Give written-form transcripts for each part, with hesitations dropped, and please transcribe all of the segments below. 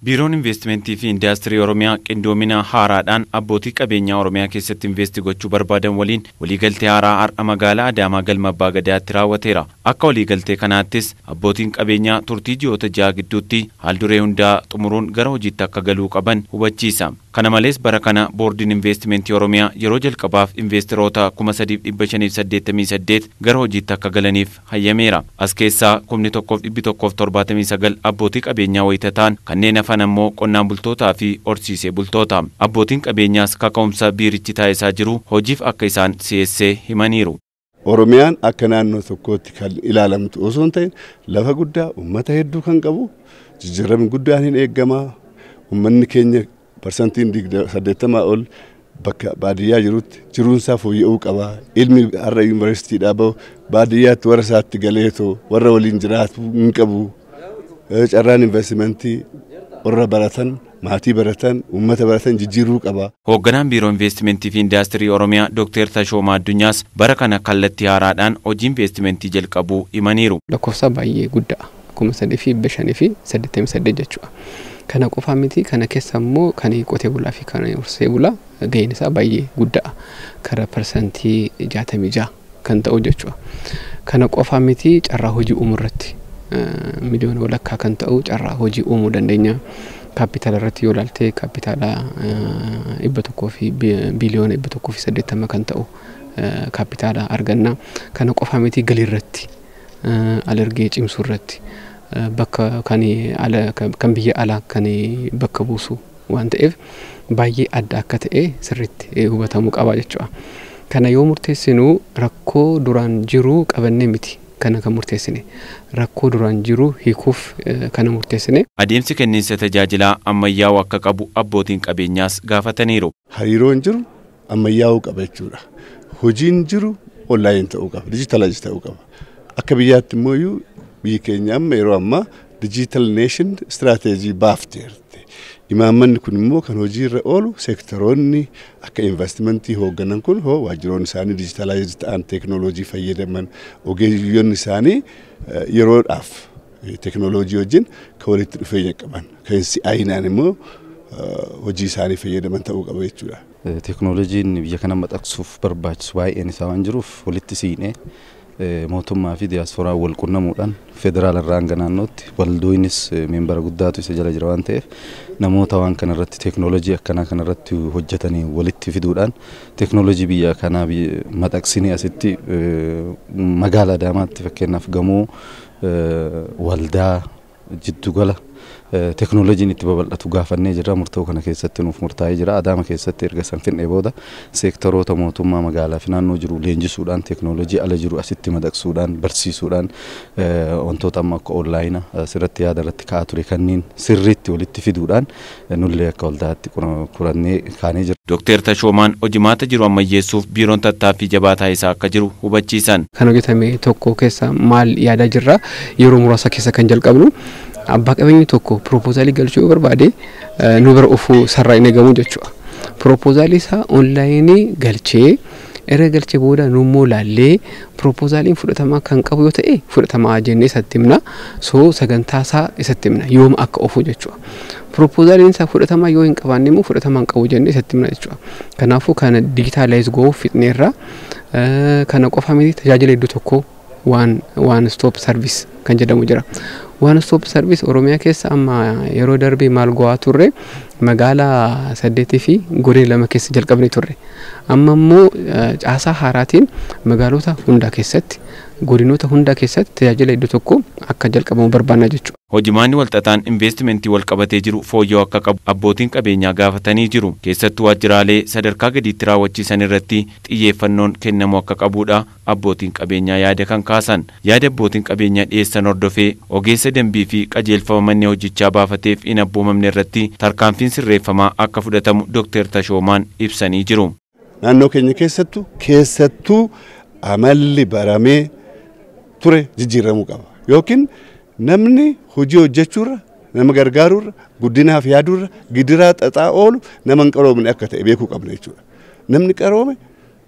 Biiroon Investimentii fi Indaastirii Oromiyaa qindoomina haaraadhaan abbootii qabeenyaa Oromiyaa keessatti investi gochuu barbaadan waliin waliigaltee haaraa har'a magaalaa Adaamaa galma Abbaa Gadaatti raawwateera. Akka waliigaltee kanaattis abbootiin qabeenyaa turtii ji'oota 6 gidduutti haalduree hundaa xumuruun gara hojiitti akka galuu qaban hubachiisa. Kana malees bara kana boordiin Investimentii Oromiyaa yeroo jalqabaaf investiroota 3588 gara hojiitti akka galaniif hayyameera. As keessaa 1179 abbootii qabeenyaa wayitataan kanneen hafan ammoo qonnaan bultootaa fi horsiisee bultoota. Abbootiin qabeenyaas kaka'umsa biirichi taasisaa jiru hojiif akka isaan si'eessee himaniiru. Oromiyaan akka naannoo tokkootti kan ilaalamtu osoo hin ta'in lafa guddaa uummata hedduu kan qabu jijjiiramni guddaan hin eegamaa. Uummanni keenya parsantiin 80 ol bakka baadiyyaa jirutti jiruunsaa fooyya'uu qaba. Ilmi har'a yuunivarsiitiidhaa bahu baadiyyaatti warra isaatti galeetoo warra waliin jiraatu hin qabu. Carraan investimentii warra baratan maatii baratan uummata baratan jijjiiruu qaba. Hoogganaan Biiroo Investimentii fi Indaastirii Oromiyaa Dr. Tashoomaa Addunyaas bara kana kallattii haaraadhaan hojii investimentii jalqabuu himaniiru. Lakkoofsa baay'ee guddaa 3,588 jechuudha. Kana qofaa miti kana keessa immoo kan qotee bulaa fi kan horsiisee bulaa gaheen isaa baay'ee guddaa kara parsantii 66 kan ta'u jechuudha. Kana qofaa miti carraa hojii uumuu irratti miliyoona walakkaa kan ta'u carraa hojii uumuu dandeenya. Kaapitaala irratti yoo ilaalte kaapitaala 100 fi biliyoona 180 kan ta'u kaapitaala arganna. Kana qofaa miti galii irratti alergee cimsuu irratti bakka kan biyya alaa kan bakka buusu waan ta'eef baay'ee adda akka ta'e sirriitti hubatamuu qaba jechuudha. Kana yoo murteessinu rakkoo duraan jiru qabannee miti. Kana kan murteessine rakkoo duraan jiru hiikuuf kana murteessine. Adeemsi kenniinsa tajaajilaa ammayyaa'uu akka qabu abbootiin qabeenyaas gaafataniiru. Hariiroon jiru ammayyaa'uu qaba jechuudha. Hojiin jiru onlaayin ta'uu qaba, dijitalaayis ta'uu qaba. Akka biyyaatti immoo biyyi keenya amma yeroo ammaa digital nation strateejii baafteerti. Imaammanni kun immoo kan hojiirra oolu sektoroonni akka investimentii hoogganan kun waajjiroonni isaanii digitalaayizii ta'an teeknooloojii fayyadaman ogeeyyoonni isaanii yeroodhaaf teeknooloojii wajjin kan walitti dhufeenya qaban kan si'aayinaan immoo hojii isaanii fayyadaman ta'uu qaba jechuudha. Teeknooloojiin biyya kana maxxansuuf barbaachisu baay'een isaa waan jiruuf walitti siinee mootummaa fi diiyaasporaa wal qunnamuudhaan federaal irraa hanga naannootti waldoonis meembara guddaatu isa jala jira waan ta'eef namoota waan kana irratti teeknooloojii akkanaa kana irratti hojjetanii walitti fiduudhaan teeknooloojii biyya kanaa maxxansinee asitti magaalaa Adaamaatti fakkeenyaaf gamoo waldaa jiddugala teeknooloojiin itti babal'atu gaafannee jira. Murtoo kana keessatti nuuf murtaa'ee jira. Adaama keessatti erga san finnee booda seektoroota mootummaa magaalaa fi naannoo jiru leenjisuudhaan teeknooloojii ala jiru asitti madaqsuudhaan barsiisuudhaan wantoota amma akka onlaayina asirratti yaada irratti ka'aa ture kanneen sirriitti walitti fiduudhaan nullee akka waldaatti qorannee kaanee jira. Dr. Tashoomaan hojimaata jiru ammayyeessuuf biiroon tattaaffii jabaataa isaa akka jiru hubachiisan. Kan hojjetame tokko keessa maal yaadaa jirra yeroo muraasa keessa kan jalqabnu abbaa qabeenyi tokko proposaalii galchuu barbaade nu bira ofuu sarraa hin eegamu jechuudha. Proposaalii isaa onlaayinii galchee erga galchee booda nummoo laallee proposaaliin fudhatamaa kan qabu yoo ta'e fudhatamaa jennee isatti himna. Sagantaa isaa isatti himna yooma akka ofu jechuudha. Proposaaliin isaa fudhatamaa yoo hin qabaanne immoo fudhatamaa hin qabu jennee isatti himna jechuudha. Kanaafuu kana digitaalaayiz gochuuf fixneerra kana qofa miti tajaajila iddoo tokko one stop service kan jedhamu jira. One stop service Oromiyaa keessa amma yeroo darbe maal go'aa turre magaalaa 8 fi godina 2 keessa jalqabne turre. Amma immoo caasaa haaraatiin magaalota hunda keessatti godinoota hunda keessatti tajaajila iddoo tokko akka jalqabamu barbaanna jechuudha. Hojimaanni walxaxaan investimentii wal qabatee jiru fooyya'uu akka qabu abbootiin qabeenyaa gaafatanii jiru. Keessattuu waajjiraalee sadarkaa gadiitti raawwachiisan irratti xiyyeeffannoon kennamuu akka qabudha abbootiin qabeenyaa yaada kan kaasan. Yaada abbootiin qabeenyaa dhiyeessan hordofee ogeessa dambii fi qajeelfama manni hojichaa baafateef hin abboomamne irratti tarkaanfiin sirreeffamaa akka fudhatamu Dr. Tashoomaan ibsanii jiru. Naannoo keenya keessattuu amalli baramee ture jijjiiramuu qaba. Yookiin namni hojii hojjechuurra nama gargaaruurra guddinaaf yaaduurra gidiraa xaxaa oolu nama hin qaroomne akka ta'e beekuu qabna jechuudha. Namni qaroome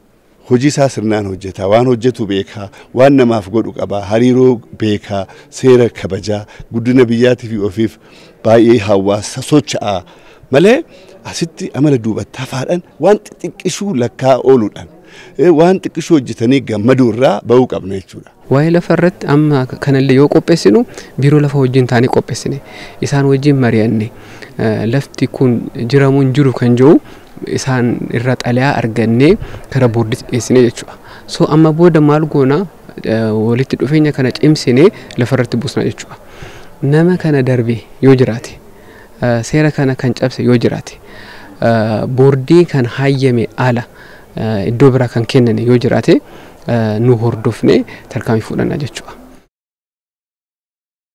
hojii isaa sirnaan hojjeta, waan hojjetu beekaa, waan namaaf godhu qaba, hariiroo beekaa, seera kabajaa, guddina biyyaatii fi ofiif baay'ee hawaasa socho'aa malee asitti amala duubatti hafaadhaan waan xixiqqishuu lakkaa ooluudhaan waan xiqqishuu hojjetanii gammaduu irraa ba'uu qabna jechuudha. Waa'ee lafa irratti amma kanallee yoo qopheessinu biiroo lafa wajjin taanii qopheessine isaan wajjin mari'anne lafti kun jiramuun jiru kan jiru isaan irra xalayaa argannee kara boordiitti dhiyeessine jechuudha. So amma booda maal goona walitti dhufeenya kana cimsine lafa irratti buusna jechuudha. Nama kana darbe yoo jiraate seera kana kan cabse yoo jiraate boordii kan hayyame ala iddoo biraa kan kennane yoo jiraate nu hordofne tarkaanfii fudhanna jechuudha.